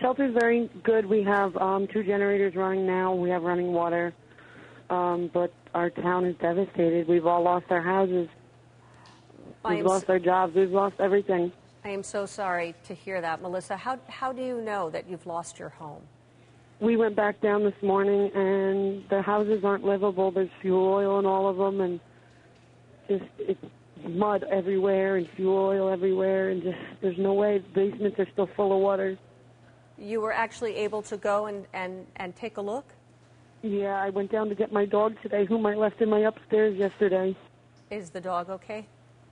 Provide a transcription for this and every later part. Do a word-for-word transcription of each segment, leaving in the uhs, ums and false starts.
shelter's very good. We have um, two generators running now. We have running water. Um, but our town is devastated. We've all lost our houses. We've lost our jobs. We've lost everything. I am so sorry to hear that, Melissa. How, how do you know that you've lost your home? We went back down this morning, and the houses aren't livable. There's fuel oil in all of them, and just it's mud everywhere and fuel oil everywhere, and just there's no way. The basements are still full of water. You were actually able to go and, and, and take a look? Yeah, I went down to get my dog today, whom I left in my upstairs yesterday. Is the dog okay?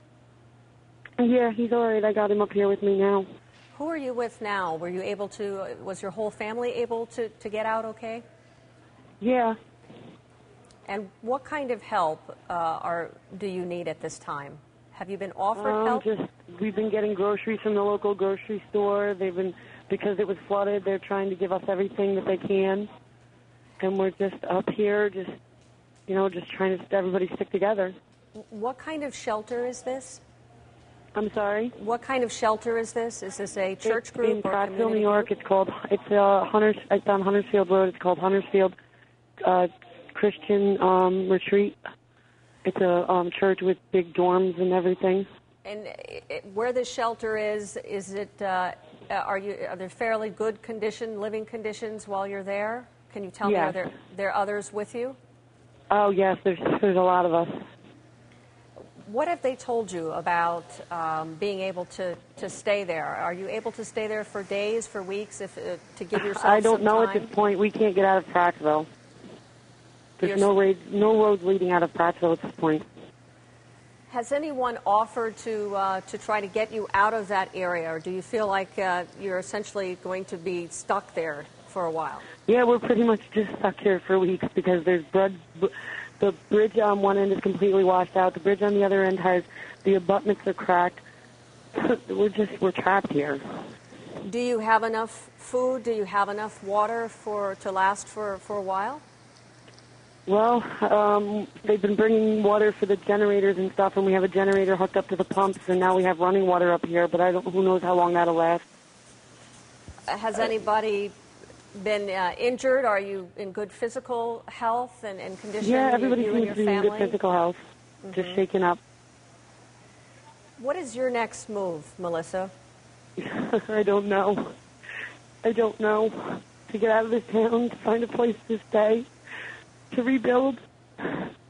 Yeah, he's all right. I got him up here with me now. Who are you with now? Were you able to, was your whole family able to, to get out okay? Yeah. And what kind of help uh, are do you need at this time? Have you been offered um, help? Just, we've been getting groceries from the local grocery store. They've been, because it was flooded, they're trying to give us everything that they can. And we're just up here, just, you know, just trying to everybody stick together. What kind of shelter is this? I'm sorry? What kind of shelter is this? Is this a church it's group in or Prattsville, New York. group? It's called, it's uh, Hunters, it's on Huntersfield Road. It's called Huntersfield uh, Christian um, Retreat. It's a um, church with big dorms and everything. And it, where this shelter is, is it, uh, are you, are there fairly good condition, living conditions while you're there? Can you tell yes. me, are there, there are others with you? Oh, yes, there's, there's a lot of us. What have they told you about um, being able to, to stay there? Are you able to stay there for days, for weeks, if uh, to give yourself I don't some know time? at this point. We can't get out of Prattsville. There's You're no, ra- no roads leading out of Prattsville at this point. Has anyone offered to uh, to try to get you out of that area, or do you feel like uh, you're essentially going to be stuck there for a while? Yeah, we're pretty much just stuck here for weeks because there's blood. The bridge on one end is completely washed out. The bridge on the other end has the abutments are cracked. We're just we're trapped here. Do you have enough food? Do you have enough water for to last for, for a while? Well, um, they've been bringing water for the generators and stuff, and we have a generator hooked up to the pumps, and now we have running water up here. But I don't. Who knows how long that'll last? Has anybody been uh, injured? Are you in good physical health and, and condition? Yeah, you, everybody you seems and to be your in good family? physical health. Mm-hmm. Just shaken up. What is your next move, Melissa? I don't know. I don't know. To get out of this town, to find a place to stay, to rebuild.